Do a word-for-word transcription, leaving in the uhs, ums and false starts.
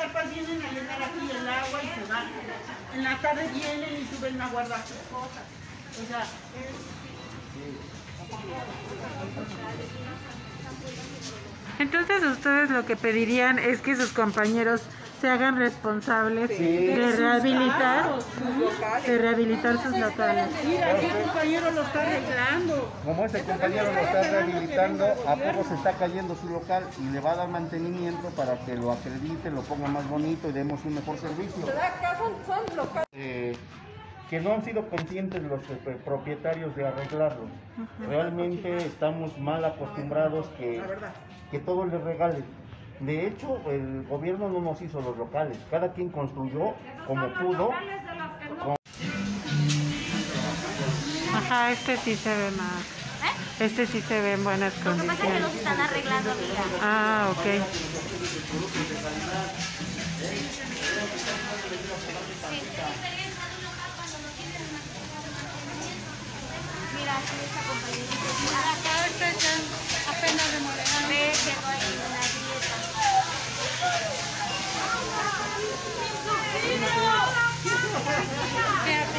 chapas vienen a llenar aquí el agua y se van. En la tarde vienen y suben a guardar sus cosas. O sea, es... Entonces ustedes lo que pedirían es que sus compañeros se hagan responsables Sí. de rehabilitar, Sus de rehabilitar sus locales. Mira, aquí el compañero lo está arreglando. Como ese compañero lo está rehabilitando, a poco se está cayendo su local y le va a dar mantenimiento para que lo acredite, lo ponga más bonito y demos un mejor servicio. Eh, que no han sido conscientes los eh, propietarios de arreglarlo. Realmente estamos mal acostumbrados que, que todo les regalen. De hecho, el gobierno no nos hizo los locales, cada quien construyó como pudo. Ajá, este sí se ve más. ¿Eh? Este sí se ve en buenas Lo que pasa es que condiciones. los están arreglando, amiga. Ah, ok. Mira, aquí esta compañerita. Acá está ya apenas remodelando. Ve, quedó ahí una dieta. Que